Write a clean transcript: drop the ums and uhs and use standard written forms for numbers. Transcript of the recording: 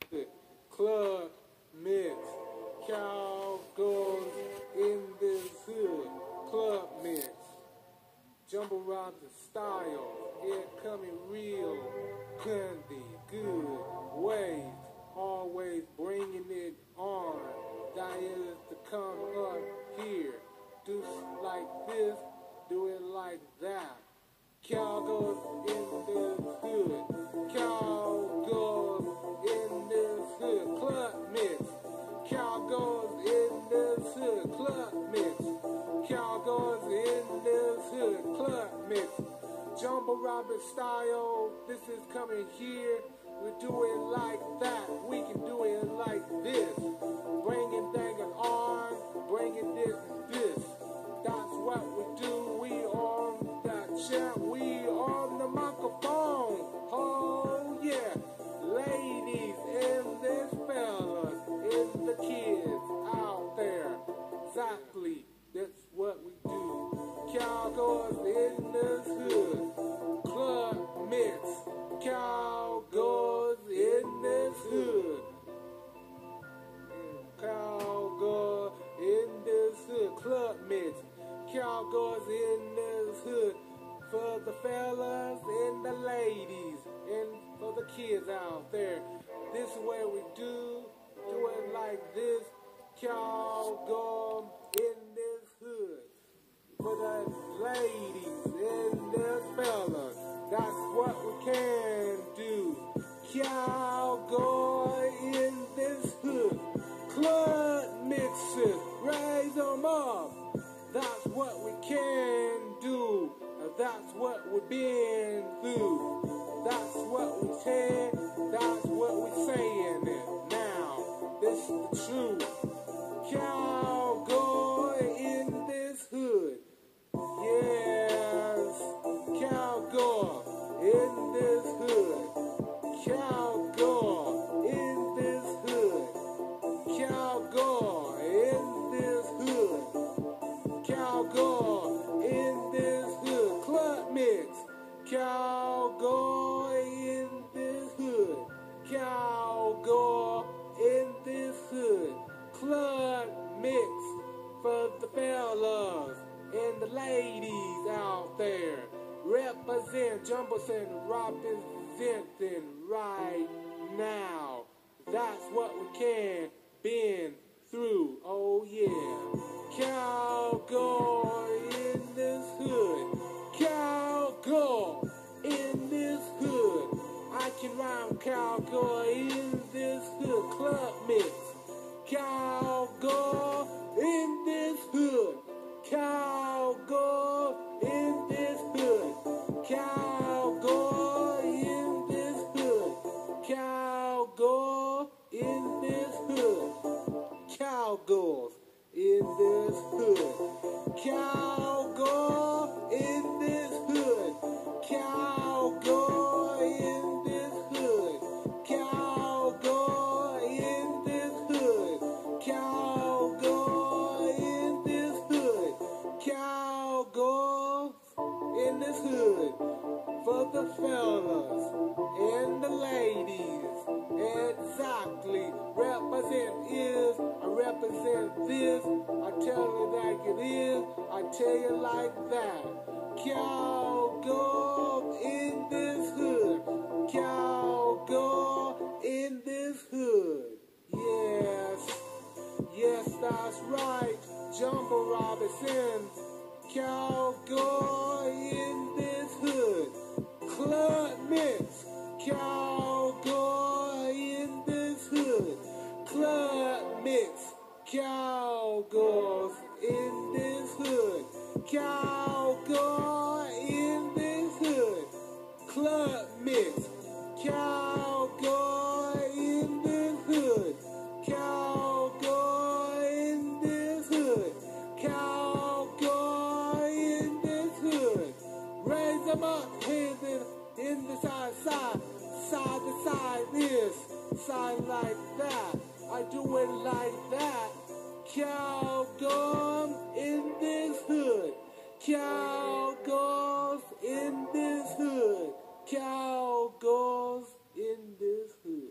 Clubmix, Cowgirl in this hood. Clubmix, jumbo robin style, it coming real, candy, good ways, always bringing it on. That is to come up here, do like this, do it like that. Cowgirl in this hood, Cowgirl in this hood, Clubmix, Cowgirl in this hood, Clubmix, Cowgirl in this hood, Clubmix, jumbo robin style, this is coming here, we do it like that, we can do it like this, bringing things on, bringing this and this, that's what we do, we on that chat, we on the microphone, oh yeah, ladies and this fellas, and the kids out there, exactly, that's what we do, Cowgirls in this hood, Clubmix, Cowgirls in this hood, Cowgirl in this hood, Clubmix, Cowgirls in this hood, for the fellas and the ladies, and for the kids out there. This is what we do it like this, Cowgirl in this hood, for the ladies and the fellas, that's what we can do, Cowgirl in this hood, Clubmixes, raise them up, that's what we can do, that's what we've been through, that's what we said, that's what we're saying it now, this is the truth, Cowgirl in this hood, yes, Cowgirl in this hood, Cowgirl in this hood, Cowgirl in this hood, Cowgirl in this hood, Clubmix, Cowgirl in this hood, Cowgirl in this hood, Clubmix, for the fellas and the ladies out there, represent, Jumperson representing right now, that's what we can been through, oh yeah, Cowgirl in this hood, Cowgirl in this hood, I can rhyme Cowgirl in this hood, Clubmix, Cowgirl in this hood, Cowgirl in this hood, Cowgirl in this hood, Cowgirl in this hood, Cowgirls in this hood, Cowgirl in this hood, Cowgirl in this hood, Cowgirl in this hood, Cowgirl in this hood, Cowgirls in this hood, for the fellas and the ladies, exactly, represent is, I represent this, I tell it like it is, I tell you like that, Cowgirl in this hood, Cowgirl in this hood, yes, yes, that's right, Jumbo Robinson's Cowgirl in this hood, Clubmix, Cowgirl in this hood, Clubmix, Cowgirls in this hood, Cowgirl in this hood, Clubmix, Cowgirl in this hood, Cowgirl in this hood, Cowgirl in this hood, raise them up, hands in the side, side to side, this, side like that, I do it like that, Cowgirl in this hood, Cowgirls in this hood, Cowgirls in this hood.